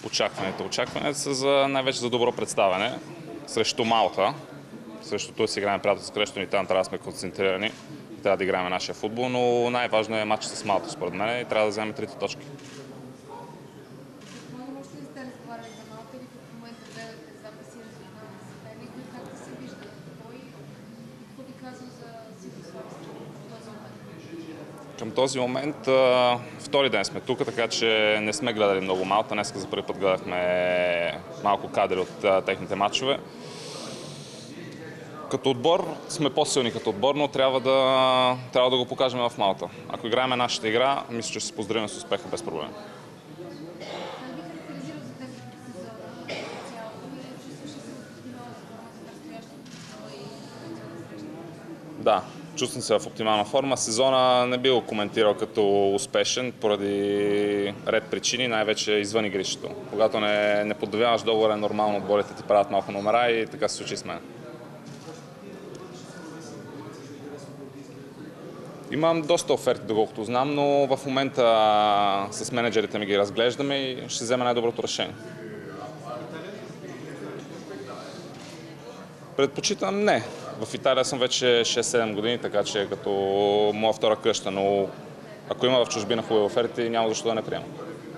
Очакванията са най-вече за добро представяне срещу Малта. Срещу това си играем приятелски срещу ни, там трябва да сме концентрирани. Трябва да играем нашия футбол, но най-важно е матчът с Малта, според мен, и трябва да вземем 3 точки. Към този момент втори ден сме тук, така че не сме гледали много Малта. Днеска за първи път гледахме малко кадри от техните матчове. Като отбор сме по-силни като отбор, но трябва да го покажем в Малта. Ако играем нашата игра, мисля, че ще се поздравим с успеха без проблем. Да, чувствам се в оптимална форма. Сезона не би го коментирал като успешен поради ред причини, най-вече извън игрището. Когато не подновяваш договора, е нормално отборите ти правят малко номера и така се случи с мен. Имам доста оферти, доколкото знам, но в момента с менеджерите ми ги разглеждаме и ще взема най-доброто решение. Предпочитам не. В Италия съм вече 6-7 години, така че е като моя втора къща, но ако има в чужбина хубави оферти, няма защо да не приемам.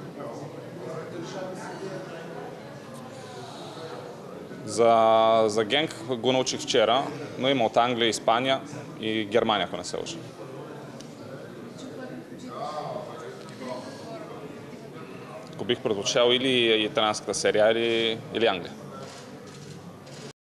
За Генк го научих вчера, но има от Англия, Испания и Германия, ако не се лъжа. Ако бих предпочел или италианската серия, или Англия.